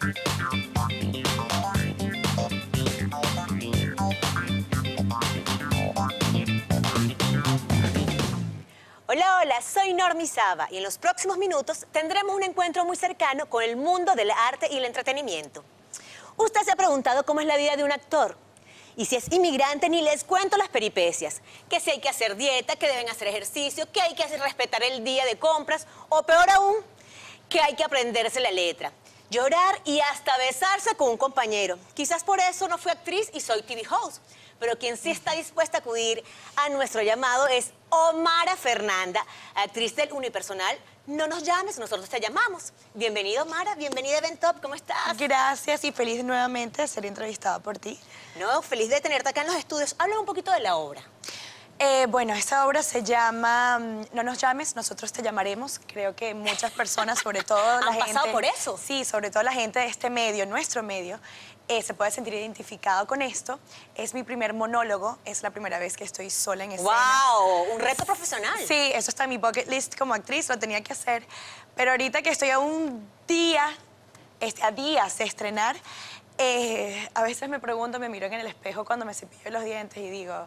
Hola, hola, soy Normi Saba y en los próximos minutos tendremos un encuentro muy cercano con el mundo del arte y el entretenimiento. Usted se ha preguntado cómo es la vida de un actor. Y si es inmigrante, ni les cuento las peripecias. Que si hay que hacer dieta, que deben hacer ejercicio, que hay que respetar el día de compras, o peor aún, que hay que aprenderse la letra. Llorar y hasta besarse con un compañero. Quizás por eso no fui actriz y soy TV host. Pero quien sí está dispuesta a acudir a nuestro llamado es Omara Fernanda, actriz del unipersonal No Nos Llames, nosotros te llamamos. Bienvenida, Omara, bienvenida a Event Top, ¿cómo estás? Gracias y feliz nuevamente de ser entrevistada por ti. No, feliz de tenerte acá en los estudios. Habla un poquito de la obra. Bueno, esta obra se llama No Nos Llames, nosotros te llamaremos. Creo que muchas personas, sobre todo la gente... ¿Han pasado por eso? Sí, sobre todo la gente de este medio, nuestro medio, se puede sentir identificado con esto. Es mi primer monólogo, es la primera vez que estoy sola en escena. ¡Wow! Un reto profesional. Sí, eso está en mi bucket list como actriz, lo tenía que hacer. Pero ahorita que estoy a un día, a días de estrenar, a veces me pregunto, me miro en el espejo cuando me cepillo los dientes y digo...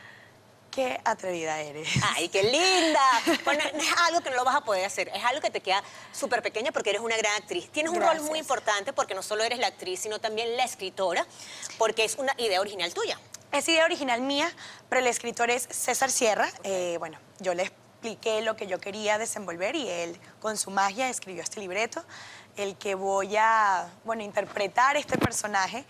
¡Qué atrevida eres! ¡Ay, qué linda! Bueno, no es algo que no lo vas a poder hacer, es algo que te queda súper pequeña porque eres una gran actriz. Tienes un rol muy importante porque no solo eres la actriz, sino también la escritora, porque es una idea original tuya. Es idea original mía, pero el escritor es César Sierra. Bueno, yo le expliqué lo que yo quería desenvolver y él, con su magia, escribió este libreto, el que voy a, bueno, interpretar este personaje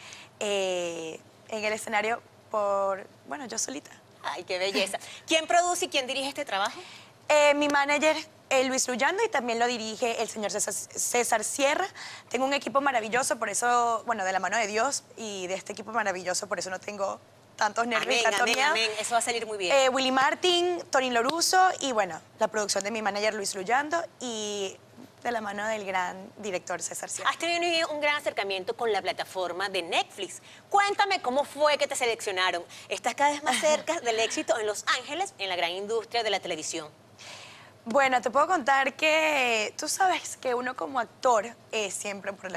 en el escenario bueno, yo solita. ¡Ay, qué belleza! ¿Quién produce y quién dirige este trabajo? Mi manager, Luis Luyando, y también lo dirige el señor César Sierra. Tengo un equipo maravilloso, por eso, bueno, de la mano de Dios y de este equipo maravilloso, por eso no tengo tantos nervios. Amén, amén. Eso va a salir muy bien. Willy Martin, Torín Loruso y, bueno, la producción de mi manager, Luis Luyando, y de la mano del gran director César Sierra. Has tenido un gran acercamiento con la plataforma de Netflix. Cuéntame cómo fue que te seleccionaron. Estás cada vez más cerca del éxito en Los Ángeles, en la gran industria de la televisión. Bueno, te puedo contar que tú sabes que uno como actor es siempre por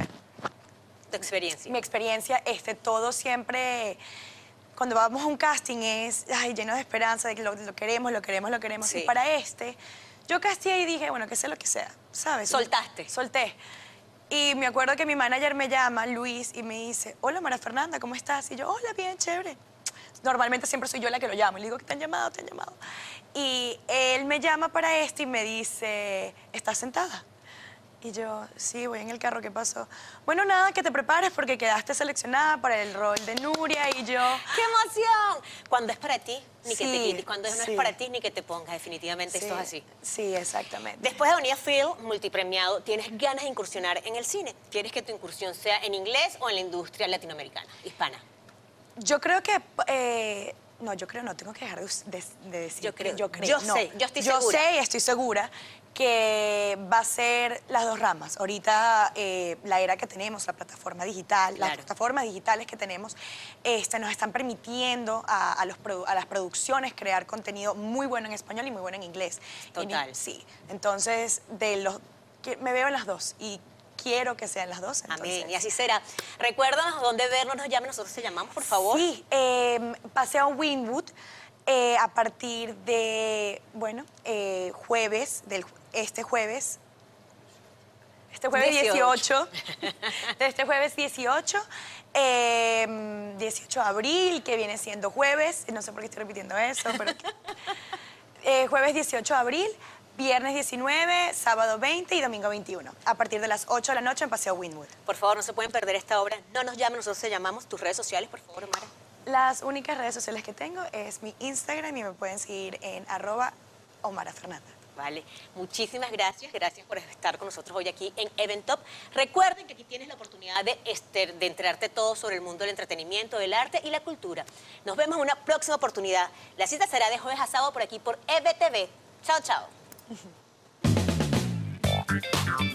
tu experiencia. Mi experiencia, todo siempre... Cuando vamos a un casting es lleno de esperanza, de que lo queremos, lo queremos, lo queremos. Sí. Y para yo casteé y dije, bueno, que sea lo que sea, ¿sabes? ¿Soltaste? Solté. Y me acuerdo que mi manager me llama, Luis, y me dice, hola, Omara Fernanda, ¿cómo estás? Y yo, hola, bien, chévere. Normalmente siempre soy yo la que lo llamo. Y le digo, ¿te han llamado? ¿Te han llamado? Y él me llama para esto y me dice, ¿estás sentada? Y yo, sí, voy en el carro, ¿qué pasó? Bueno, nada, que te prepares porque quedaste seleccionada para el rol de Nuria y yo... ¡Qué emoción! Cuando es para ti, ni que te quites. Cuando no es para ti, ni que te pongas. Definitivamente esto es así. Sí, exactamente. Después de venir a Phil, multipremiado, ¿tienes ganas de incursionar en el cine? ¿Quieres que tu incursión sea en inglés o en la industria latinoamericana, hispana? Yo creo que... No, yo creo no, tengo que dejar de decir. Yo creo. Yo sé, yo estoy segura. Yo sé y estoy segura que va a ser las dos ramas. Ahorita la era que tenemos, la plataforma digital, las plataformas digitales que tenemos, nos están permitiendo a las producciones crear contenido muy bueno en español y muy bueno en inglés. Total. Sí, entonces me veo en las dos y quiero que sean las dos. Entonces. Amén, y así será. Recuérdanos dónde vernos, nos llamen, nosotros te llamamos, por favor. Sí, Paseo Wynwood a partir de, bueno, jueves, este jueves 18, de este jueves 18, 18 de abril, que viene siendo jueves, no sé por qué estoy repitiendo eso, pero jueves 18 de abril, viernes 19, sábado 20 y domingo 21, a partir de las 8 de la noche en Paseo Wynwood. Por favor, no se pueden perder esta obra. No nos llamen, nosotros te llamamos. Tus redes sociales, por favor, Omara. Las únicas redes sociales que tengo es mi Instagram y me pueden seguir en @OmaraFernanda. Vale, muchísimas gracias. Gracias por estar con nosotros hoy aquí en Event Top. Recuerden que aquí tienes la oportunidad de enterarte todo sobre el mundo del entretenimiento, del arte y la cultura. Nos vemos en una próxima oportunidad. La cita será de jueves a sábado por aquí por EVTV. Chao, chao.